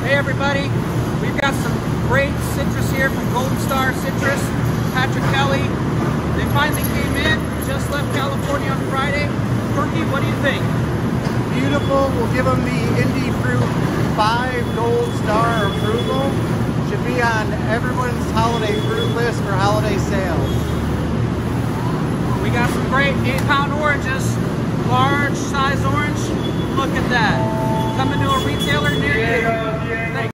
Hey everybody, we've got some great citrus here from Golden Star Citrus, Patrick Kelly. They finally came in, just left California on Friday. Corky, what do you think? Beautiful. We'll give them the Indy Fruit 5 Gold Star approval. Should be on everyone's holiday fruit list for holiday sales. We got some great 8-pound oranges, large size orange. Look at that. Coming to a retailer near you.